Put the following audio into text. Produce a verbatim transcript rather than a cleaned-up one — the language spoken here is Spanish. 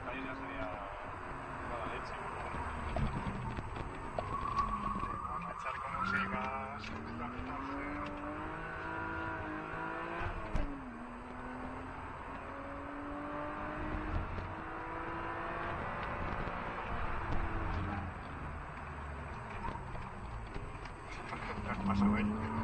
Ahí ya sería la leche. Vamos a echar como sigas. Paso, ¿eh?